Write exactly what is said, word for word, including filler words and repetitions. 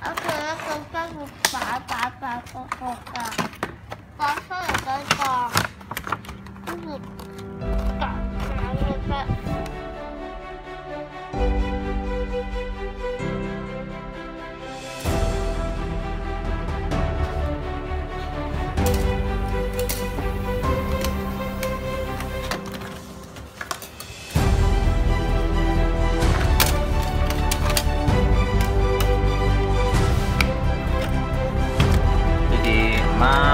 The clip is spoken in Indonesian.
而且那个这样子白白白勾勾的，白色的这个就是感觉的。 弟弟妈。